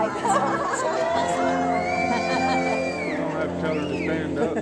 like it. You don't have to tell her to stand up.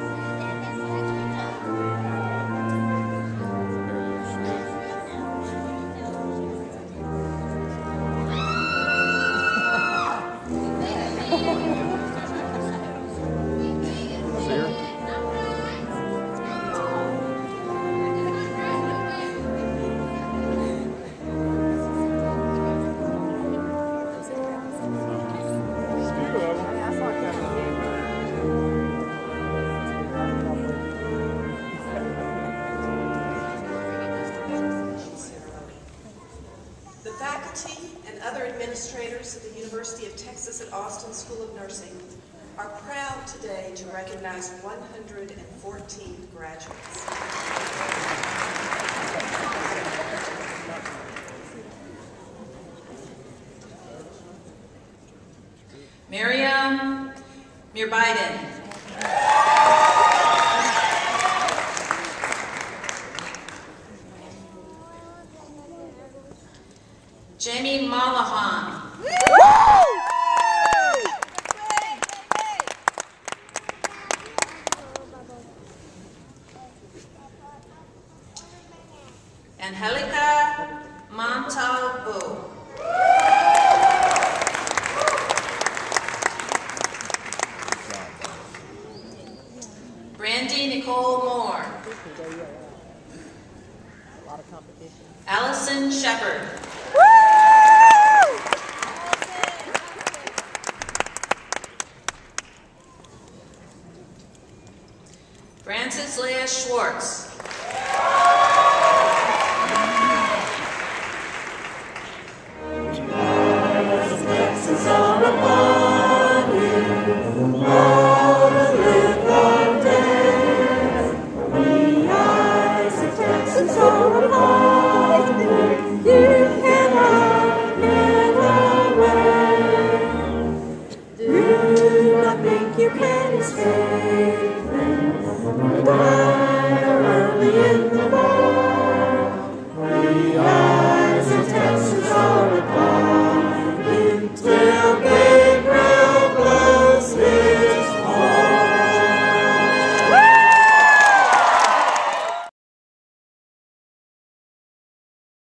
Administrators of the University of Texas at Austin School of Nursing are proud today to recognize 114 graduates. Miriam Mirbiden. Jayme Molohon. Angelica Montalvo. Brandy Nicole Moore. Alison Shepard. Frances Leah Schwartz.